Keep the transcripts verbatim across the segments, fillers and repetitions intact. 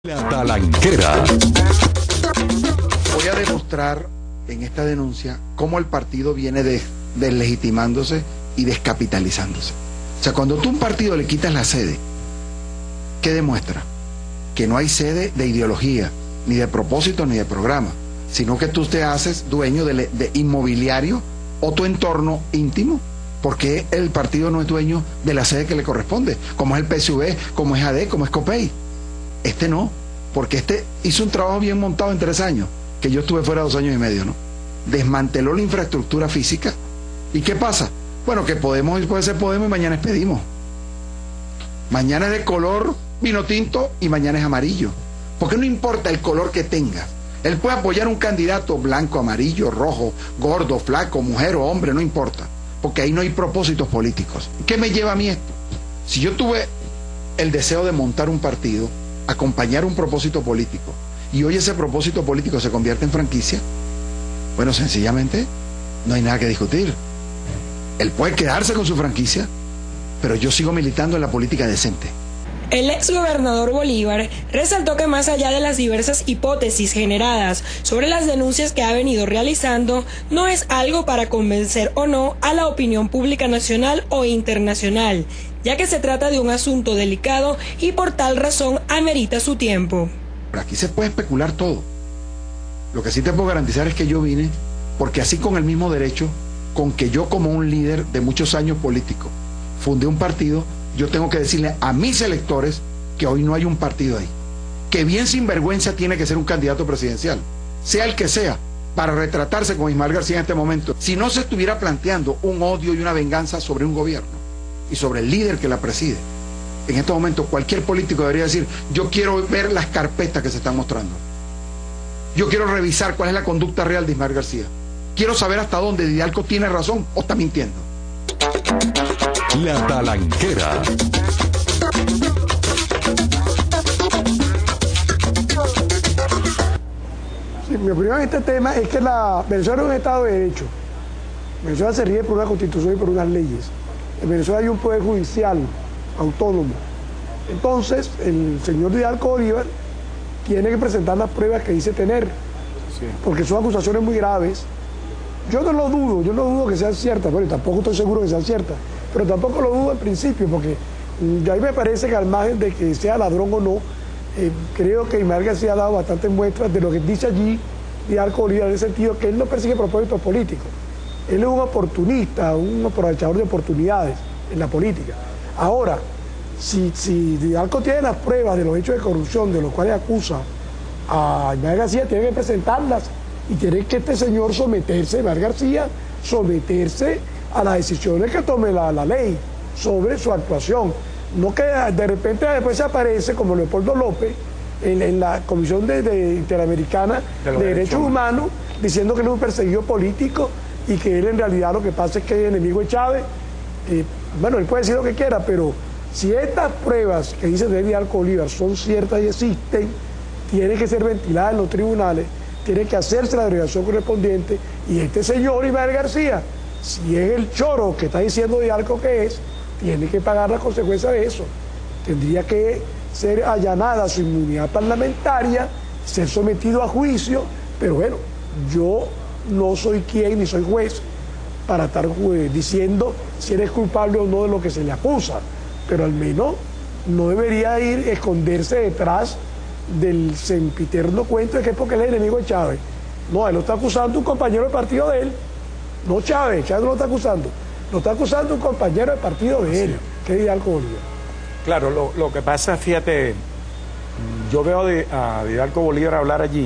La Talanquera. Voy a demostrar en esta denuncia cómo el partido viene de, deslegitimándose y descapitalizándose. O sea, cuando tú a un partido le quitas la sede, ¿qué demuestra? Que no hay sede de ideología, ni de propósito, ni de programa, sino que tú te haces dueño de, de inmobiliario o tu entorno íntimo, porque el partido no es dueño de la sede que le corresponde, como es el P S V, como es A D, como es COPEI. Este no, porque este hizo un trabajo bien montado en tres años, que yo estuve fuera dos años y medio, ¿no? Desmanteló la infraestructura física. ¿Y qué pasa? Bueno, que Podemos, puede ser Podemos y mañana es Pedimos. Mañana es de color vino tinto y mañana es amarillo. Porque no importa el color que tenga. Él puede apoyar un candidato blanco, amarillo, rojo, gordo, flaco, mujer o hombre, no importa. Porque ahí no hay propósitos políticos. ¿Qué me lleva a mí esto? Si yo tuve el deseo de montar un partido, acompañar un propósito político, y hoy ese propósito político se convierte en franquicia, bueno, sencillamente no hay nada que discutir. Él puede quedarse con su franquicia, pero yo sigo militando en la política decente. El exgobernador Bolívar resaltó que más allá de las diversas hipótesis generadas sobre las denuncias que ha venido realizando, no es algo para convencer o no a la opinión pública nacional o internacional, ya que se trata de un asunto delicado y por tal razón amerita su tiempo. Aquí se puede especular todo. Lo que sí te puedo garantizar es que yo vine porque así, con el mismo derecho con que yo, como un líder de muchos años político, fundé un partido, yo tengo que decirle a mis electores que hoy no hay un partido ahí, que bien sinvergüenza tiene que ser un candidato presidencial, sea el que sea, para retratarse con Ismael García en este momento, si no se estuviera planteando un odio y una venganza sobre un gobierno y sobre el líder que la preside. En este momento cualquier político debería decir: yo quiero ver las carpetas que se están mostrando, yo quiero revisar cuál es la conducta real de Ismael García, quiero saber hasta dónde Didalco tiene razón o está mintiendo. La Talanquera. Sí, mi opinión en este tema es que la Venezuela es un Estado de Derecho. Venezuela se rige por una constitución y por unas leyes. En Venezuela hay un poder judicial autónomo. Entonces, el señor Didalco Bolívar tiene que presentar las pruebas que dice tener, sí, porque son acusaciones muy graves. Yo no lo dudo, yo no dudo que sean ciertas, pero tampoco estoy seguro que sean ciertas, pero tampoco lo dudo en principio, porque a mí me parece que al margen de que sea ladrón o no, eh, creo que Ismael García ha dado bastantes muestras de lo que dice allí Didalco Bolívar, en el sentido que él no persigue propósitos políticos. Él es un oportunista, un aprovechador de oportunidades en la política. Ahora, si, si Didalco tiene las pruebas de los hechos de corrupción de los cuales acusa a Ismael García, tiene que presentarlas y tiene que este señor someterse, Ismael García, someterse a las decisiones que tome la, la ley sobre su actuación. No que de repente después se aparece como Leopoldo López en, en la Comisión de, de Interamericana de, de Derechos, Derechos Humanos, diciendo que él es un perseguido político y que él en realidad lo que pasa es que es enemigo de Chávez. Eh, bueno, él puede decir lo que quiera, pero si estas pruebas que dice de Didalco Bolívar son ciertas y existen, tienen que ser ventiladas en los tribunales, tiene que hacerse la delegación correspondiente, y este señor Ismael García, si es el choro que está diciendo Didalco que es, tiene que pagar las consecuencias de eso. Tendría que ser allanada su inmunidad parlamentaria, ser sometido a juicio, pero bueno, yo no soy quien ni soy juez para estar diciendo si eres culpable o no de lo que se le acusa, pero al menos no debería ir a esconderse detrás del sempiterno cuento de que es porque él es enemigo de Chávez. No, él lo está acusando un compañero de partido de él, no Chávez. Chávez no lo está acusando, lo está acusando un compañero de partido de él, que es Didalco Bolívar. Claro, lo, lo que pasa, fíjate, yo veo de, a Didalco Bolívar hablar allí,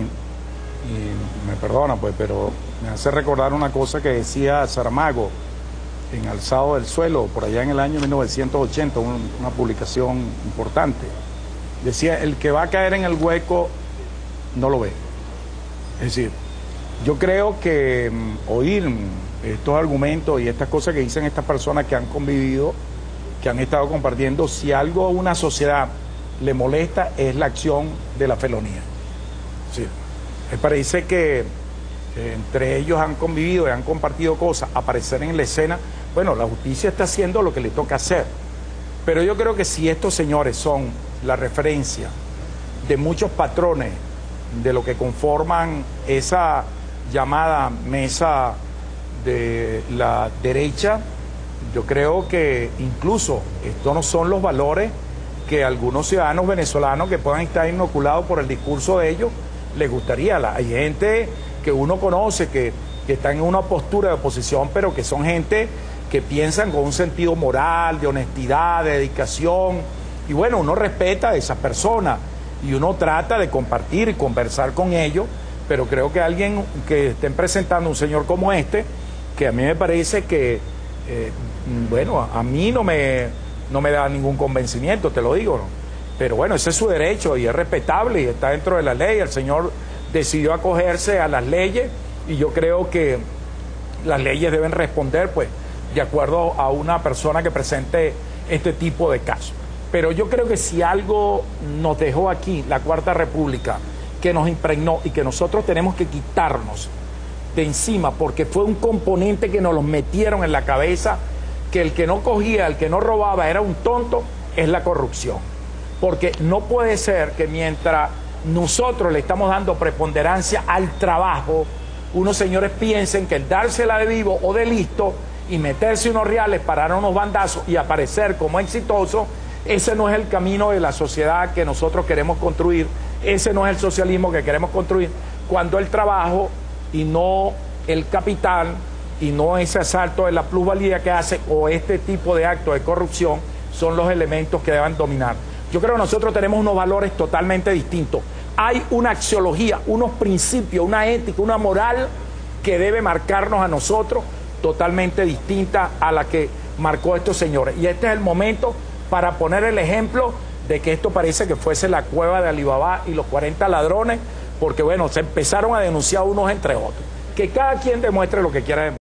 y me perdona pues, pero me hace recordar una cosa que decía Saramago en Alzado del Suelo, por allá en el año mil novecientos ochenta, un, una publicación importante. Decía: el que va a caer en el hueco no lo ve. Es decir, yo creo que um, oír estos argumentos y estas cosas que dicen estas personas que han convivido, que han estado compartiendo, si algo a una sociedad le molesta es la acción de la felonía. Es decir, me parece que eh, entre ellos han convivido y han compartido cosas, aparecer en la escena. Bueno, la justicia está haciendo lo que le toca hacer, pero yo creo que si estos señores son la referencia de muchos patrones de lo que conforman esa llamada mesa de la derecha, yo creo que incluso estos no son los valores que algunos ciudadanos venezolanos que puedan estar inoculados por el discurso de ellos les gustaría. Hay gente que uno conoce que, que está en una postura de oposición, pero que son gente que piensan con un sentido moral, de honestidad, de dedicación, y bueno, uno respeta a esas personas y uno trata de compartir y conversar con ellos, pero creo que alguien que estén presentando un señor como este, que a mí me parece que, eh, bueno, a, a mí no me, no me da ningún convencimiento, te lo digo, ¿no? Pero bueno, ese es su derecho y es respetable y está dentro de la ley. El señor decidió acogerse a las leyes y yo creo que las leyes deben responder, pues, de acuerdo a una persona que presente este tipo de casos. Pero yo creo que si algo nos dejó aquí la Cuarta República, que nos impregnó y que nosotros tenemos que quitarnos de encima, porque fue un componente que nos los metieron en la cabeza, que el que no cogía, el que no robaba era un tonto, es la corrupción. Porque no puede ser que mientras nosotros le estamos dando preponderancia al trabajo, unos señores piensen que el dársela de vivo o de listo y meterse unos reales para dar unos bandazos y aparecer como exitoso, ese no es el camino de la sociedad que nosotros queremos construir, ese no es el socialismo que queremos construir, cuando el trabajo y no el capital y no ese asalto de la plusvalía que hace o este tipo de actos de corrupción son los elementos que deben dominar. Yo creo que nosotros tenemos unos valores totalmente distintos. Hay una axiología, unos principios, una ética, una moral que debe marcarnos a nosotros totalmente distinta a la que marcó estos señores. Y este es el momento para poner el ejemplo de que esto parece que fuese la cueva de Alibaba y los cuarenta ladrones, porque bueno, se empezaron a denunciar unos entre otros. Que cada quien demuestre lo que quiera demostrar.